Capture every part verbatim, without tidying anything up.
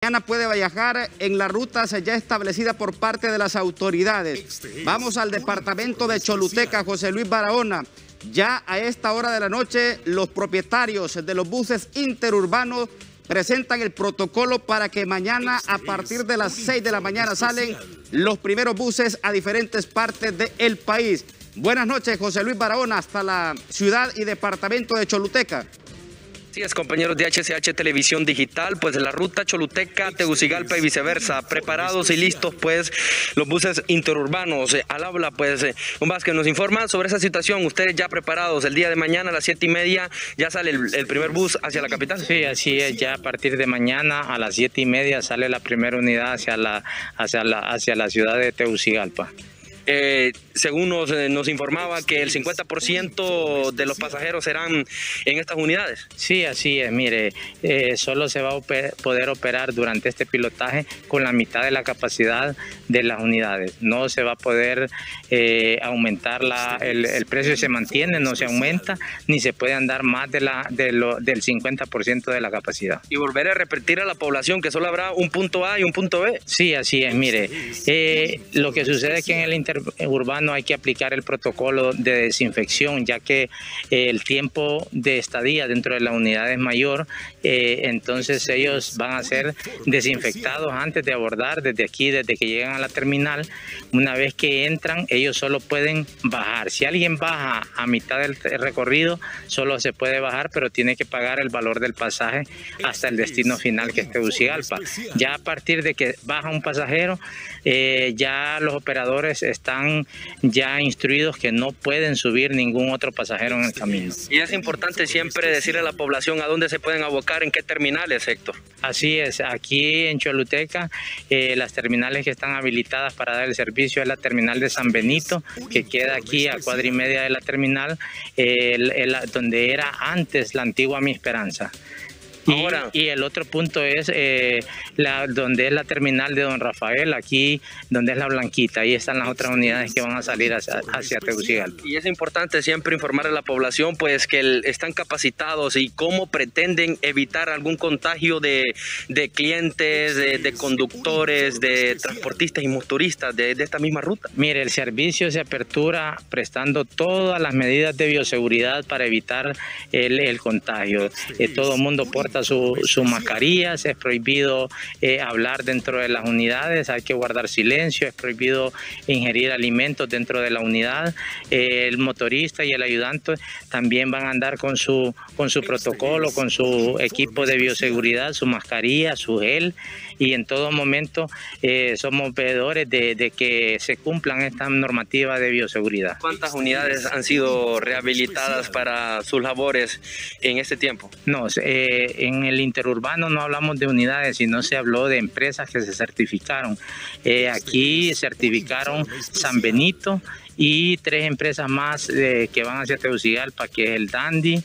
Mañana puede viajar en las rutas ya establecidas por parte de las autoridades. Vamos al departamento de Choluteca, José Luis Barahona. Ya a esta hora de la noche, los propietarios de los buses interurbanos presentan el protocolo para que mañana a partir de las seis de la mañana salen los primeros buses a diferentes partes del país. Buenas noches, José Luis Barahona, hasta la ciudad y departamento de Choluteca. Así es, compañeros de H C H Televisión Digital, pues la ruta Choluteca, Tegucigalpa y viceversa, preparados y listos pues los buses interurbanos. Eh, al habla pues eh, un Vázquez nos informa sobre esa situación. Ustedes ya preparados, el día de mañana a las siete y media ya sale el, el primer bus hacia la capital. Sí, así es, ya a partir de mañana a las siete y media sale la primera unidad hacia la, hacia la, hacia la ciudad de Tegucigalpa. Eh, según nos, eh, nos informaba que el cincuenta por ciento de los pasajeros serán en estas unidades. Sí, así es. Mire, eh, solo se va a oper poder operar durante este pilotaje con la mitad de la capacidad de las unidades. No se va a poder eh, aumentar, la, el, el precio se mantiene, no se aumenta, ni se puede andar más de la, de lo, del cincuenta por ciento de la capacidad. Y volver a repetir a la población que solo habrá un punto A y un punto B. Sí, así es. Mire, eh, lo que sucede es que en el interurbano hay que aplicar el protocolo de desinfección, ya que eh, el tiempo de estadía dentro de la unidad es mayor, eh, entonces ellos van a ser desinfectados antes de abordar desde aquí, desde que llegan a la terminal. Una vez que entran, ellos solo pueden bajar. Si alguien baja a mitad del recorrido, solo se puede bajar, pero tiene que pagar el valor del pasaje hasta el destino final, que es Tegucigalpa. Ya a partir de que baja un pasajero, eh, ya los operadores están ya instruidos que no pueden subir ningún otro pasajero en el camino. Y es importante siempre decirle a la población a dónde se pueden abocar, en qué terminales, Héctor. Así es, aquí en Choluteca, eh, las terminales que están habilitadas para dar el servicio es la terminal de San Benito, que queda aquí a cuadra y media de la terminal, eh, el, el, donde era antes la antigua Mi Esperanza. Ahora. Y, y el otro punto es eh, la, donde es la terminal de Don Rafael, aquí donde es la Blanquita. Ahí están las otras unidades que van a salir hacia, hacia Tegucigalpa. Y es importante siempre informar a la población pues que el, están capacitados y cómo pretenden evitar algún contagio de, de clientes, de, de conductores, de transportistas y motoristas de, de esta misma ruta. Mire, el servicio se apertura prestando todas las medidas de bioseguridad para evitar el, el contagio. Eh, todo el mundo porta Su, su mascarilla, es prohibido eh, hablar dentro de las unidades, hay que guardar silencio, es prohibido ingerir alimentos dentro de la unidad. Eh, el motorista y el ayudante también van a andar con su, con su protocolo, con su equipo de bioseguridad, su mascarilla, su gel, y en todo momento eh, somos veedores de, de que se cumplan estas normativas de bioseguridad. ¿Cuántas unidades han sido rehabilitadas para sus labores en este tiempo? No, eh, en el interurbano no hablamos de unidades, sino se habló de empresas que se certificaron. Eh, aquí certificaron San Benito y tres empresas más eh, que van hacia Tegucigalpa, que es el Dandy,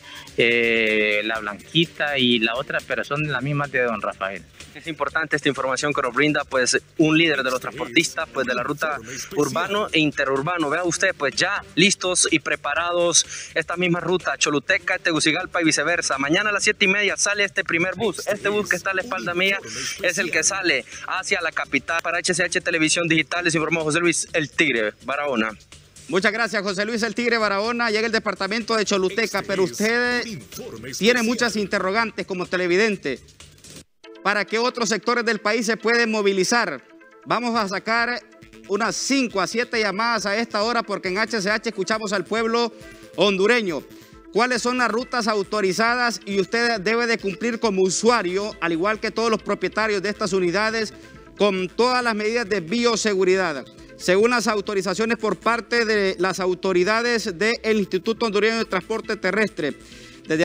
eh, la Blanquita y la otra, pero son las mismas de Don Rafael. Es importante esta información que nos brinda pues un líder de los transportistas pues de la ruta urbano e interurbano. Vea usted, pues ya listos y preparados esta misma ruta Choluteca, Tegucigalpa y viceversa. Mañana a las siete y media sale este primer bus. Este bus que está a la espalda mía es el que sale hacia la capital. Para H C H Televisión Digital les informó José Luis El Tigre Barahona. Muchas gracias, José Luis El Tigre Barahona. Llega el departamento de Choluteca, pero usted tiene muchas interrogantes como televidente. ¿Para qué otros sectores del país se pueden movilizar? Vamos a sacar unas cinco a siete llamadas a esta hora porque en H C H escuchamos al pueblo hondureño. ¿Cuáles son las rutas autorizadas? Y usted debe de cumplir como usuario, al igual que todos los propietarios de estas unidades, con todas las medidas de bioseguridad. Según las autorizaciones por parte de las autoridades del Instituto Hondureño de Transporte Terrestre,